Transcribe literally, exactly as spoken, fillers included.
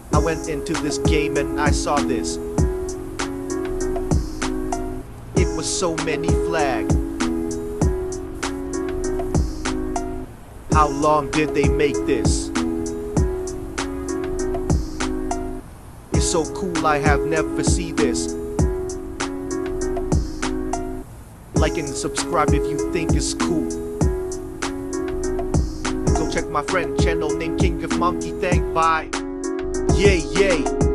I went into this game and I saw this. It was so many flags. How long did they make this? It's so cool, I have never seen this. Like and subscribe if you think it's cool. Go check my friend channel named King of Monkey. Thank bye. Yay, yay.